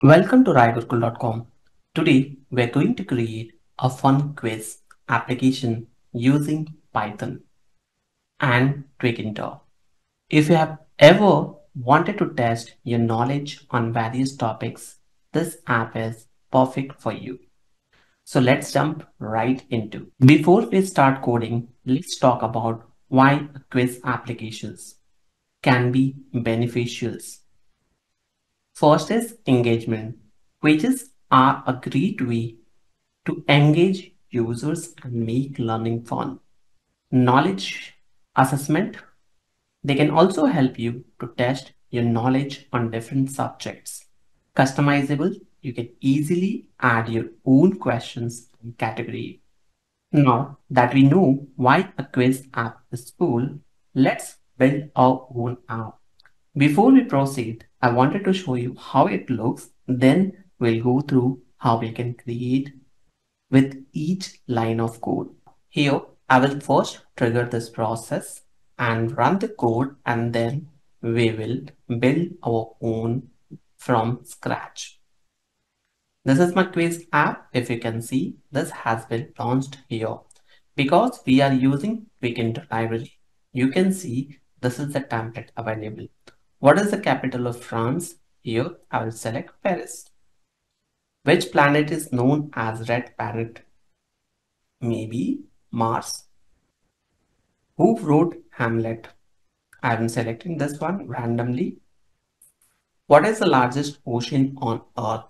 Welcome to raigurkul.com. Today we're going to create a fun quiz application using Python and Twiginter. If you have ever wanted to test your knowledge on various topics, this app is perfect for you. So let's jump right into. Before we start coding, let's talk about why quiz applications can be beneficial. First is engagement. Quizzes are a great way to engage users and make learning fun. Knowledge assessment. They can also help you to test your knowledge on different subjects. Customizable. You can easily add your own questions and category. Now that we know why a quiz app is cool, let's build our own app. Before we proceed, I wanted to show you how it looks. Then we'll go through how we can create with each line of code. Here, I will first trigger this process and run the code, and then we will build our own from scratch. This is my quiz app. If you can see, this has been launched here. Because we are using Twiginter library, you can see this is the template available. What is the capital of France? Here I will select Paris. Which planet is known as red planet? Maybe Mars. Who wrote Hamlet? I am selecting this one randomly. What is the largest ocean on Earth?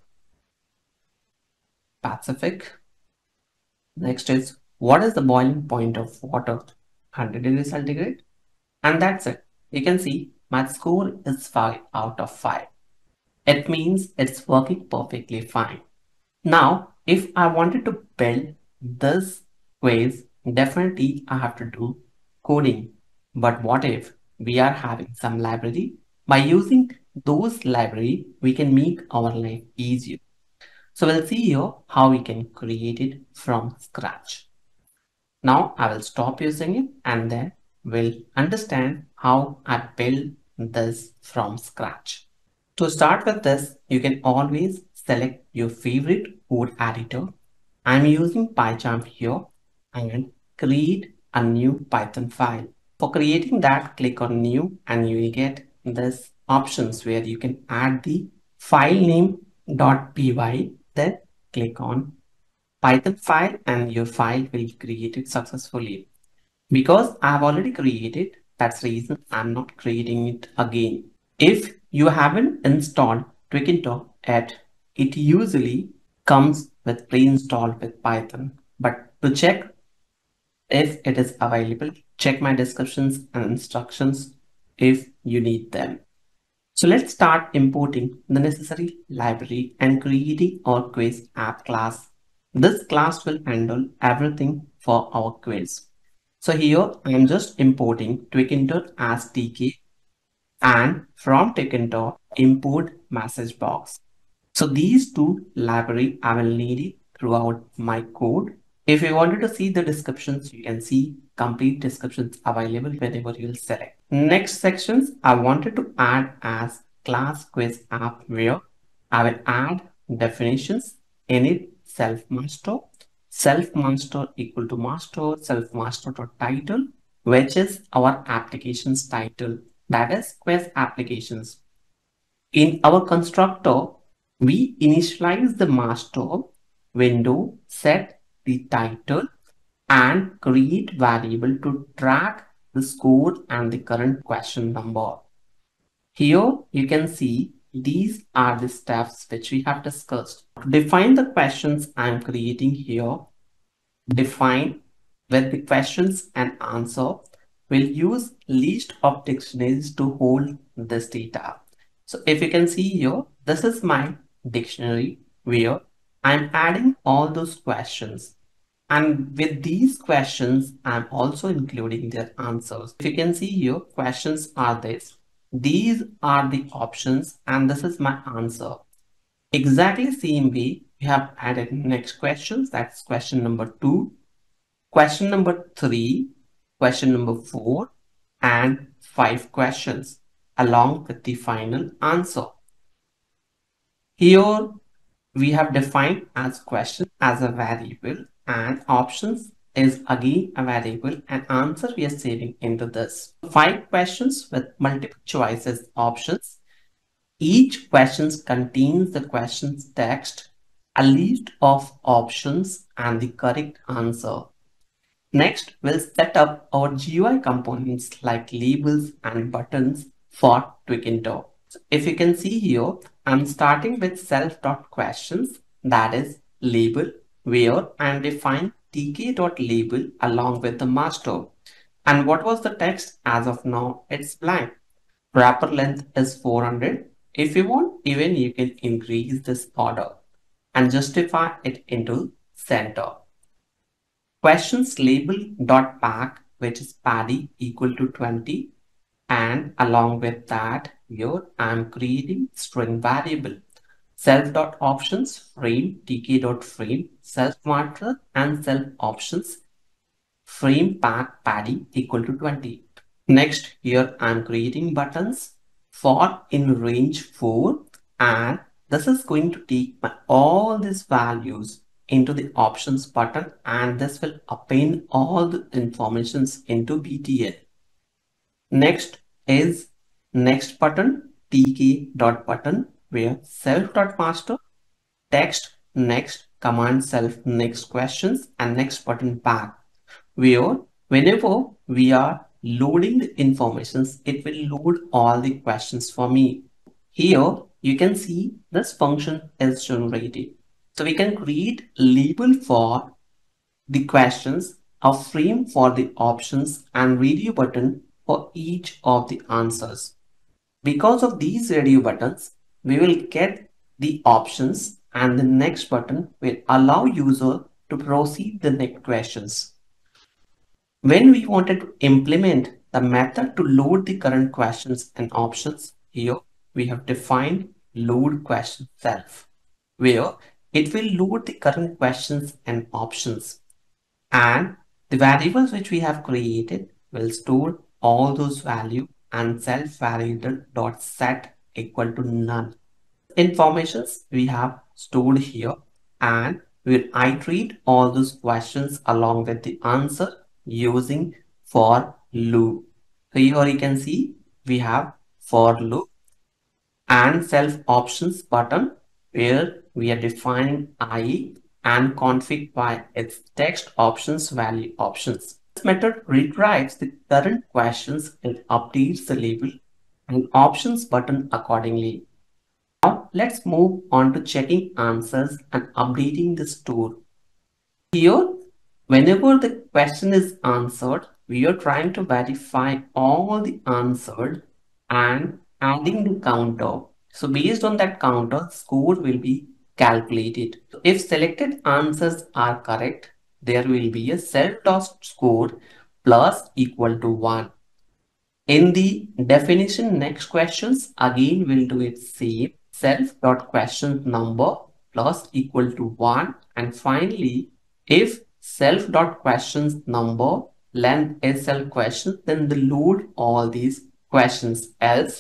Pacific. Next is, what is the boiling point of water? 100 degrees centigrade. And that's it. You can see my score is 5 out of 5. It means it's working perfectly fine. Now, if I wanted to build this quiz, definitely I have to do coding. But what if we are having some library? By using those library, we can make our life easier. So we'll see here how we can create it from scratch. Now I will stop using it and then we'll understand how I build this from scratch. To start with this, you can always select your favorite code editor. I'm using PyCharm here and create a new Python file. For creating that, click on new and you will get this options where you can add the file name .py, then click on Python file and your file will be created successfully. Because I have already created, that's the reason I'm not creating it again. If you haven't installed Twiginter yet, it usually comes with pre-installed with Python. But to check if it is available, check my descriptions and instructions if you need them. So let's start importing the necessary library and creating our quiz app class. This class will handle everything for our quiz. So here I am just importing Twiginter as TK, and from Twiginter import message box. So these two library I will need it throughout my code. If you wanted to see the descriptions, you can see complete descriptions available whenever you'll select. Next sections I wanted to add as class quiz app, where I will add definitions, init self master equal to master, self master dot title, which is our application's title, that is quiz applications. In our constructor, we initialize the master window, set the title, and create variable to track the score and the current question number. Here you can see these are the steps which we have discussed. To define the questions I am creating here, define with the questions and answer, will use list of dictionaries to hold this data. So if you can see here, this is my dictionary where I'm adding all those questions. And with these questions, I'm also including their answers. If you can see here, questions are this. These are the options and this is my answer. Exactly same way, we have added next questions. That's question number 2, question number 3, question number 4, and 5 questions along with the final answer. Here we have defined as question as a variable and options is again a variable and answer we are saving into this. 5 questions with multiple choices options. Each question contains the question's text, a list of options and the correct answer. Next, we'll set up our GUI components like labels and buttons for Twikinto. So if you can see here, I'm starting with self.questions, that is label, where I'm defining tk.label along with the master. And what was the text? As of now, it's blank. Wrapper length is 400. If you want, even you can increase this order and justify it into center. Questions label dot pack, which is paddy equal to 20, and along with that here I'm creating string variable self dot options frame tk dot frame self matter and self options frame pack paddy equal to 20. Next here I'm creating buttons for in range 4, and this is going to take all these values into the options button, and this will append all the informations into BTN. Next is next button tk dot button where self dot master text next command self next questions and next button back, where whenever we are loading the informations, it will load all the questions for me. Here you can see this function is generated. So we can create label for the questions, a frame for the options and radio button for each of the answers. Because of these radio buttons, we will get the options, and the next button will allow user to proceed the next questions. When we wanted to implement the method to load the current questions and options, here we have defined load question self, where it will load the current questions and options, and the variables which we have created will store all those values, and self variable dot set equal to none. Informations we have stored here, and we'll iterate all those questions along with the answer using for loop. So here you can see we have for loop and self options button where we are defining I and config by its text options value options. This method retrieves the current questions and updates the label and options button accordingly. Now let's move on to checking answers and updating the store. Here, whenever the question is answered, we are trying to verify all the answered and adding the counter. So based on that counter, score will be calculated. So if selected answers are correct, there will be a self.score plus equal to 1. In the definition next questions, again we'll do it same. Self dot question number plus equal to 1, and finally if self dot questions number length SL question, then the load all these questions, else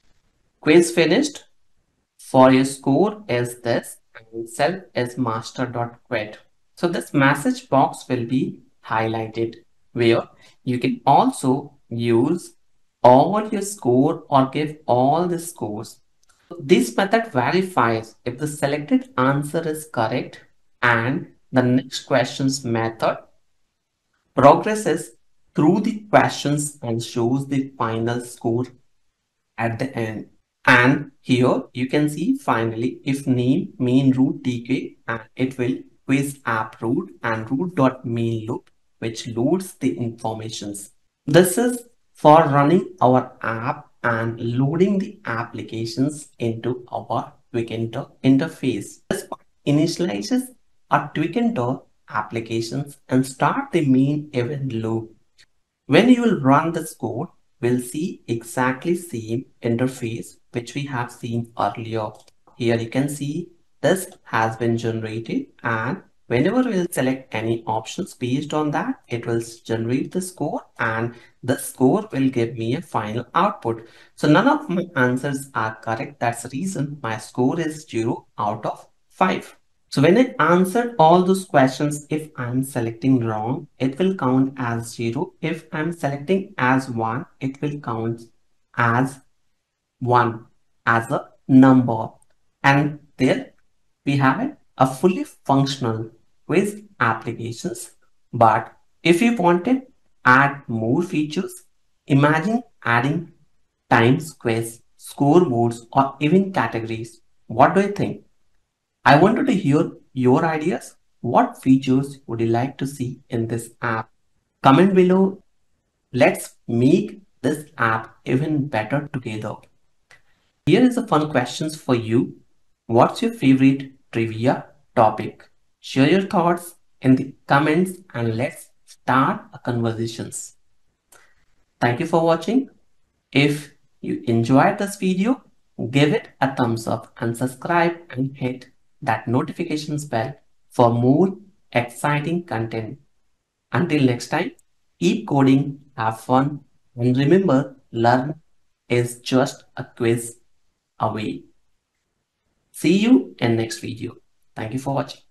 quiz finished for your score is this and self is master dot quit. So this message box will be highlighted where you can also use all your score or give all the scores. This method verifies if the selected answer is correct, and the next questions method progresses through the questions and shows the final score at the end. And here you can see finally if name main root tk, and it will quiz app root and root.main loop which loads the informations. This is for running our app and loading the applications into our Twikinto interface. This initializes our Twikinto applications and start the main event loop. When you will run this code, we'll see exactly same interface which we have seen earlier. Here you can see this has been generated and Whenever we'll select any options based on that, it will generate the score and the score will give me a final output. So none of my answers are correct. That's the reason my score is 0 out of 5. So when I answered all those questions, if I'm selecting wrong, it will count as 0. If I'm selecting as 1, it will count as 1 as a number. And there we have it, a fully functional quiz applications. But if you wanted add more features, imagine adding times quiz, scoreboards, or even categories. What do you think? I wanted to hear your ideas. What features would you like to see in this app? Comment below. Let's make this app even better together. Here is a fun questions for you. What's your favorite trivia topic? Share your thoughts in the comments and let's start a conversations. Thank you for watching. If you enjoyed this video, give it a thumbs up and subscribe and hit that notifications bell for more exciting content. Until next time, keep coding, have fun, and remember, learn is just a quiz away. See you in next video. Thank you for watching.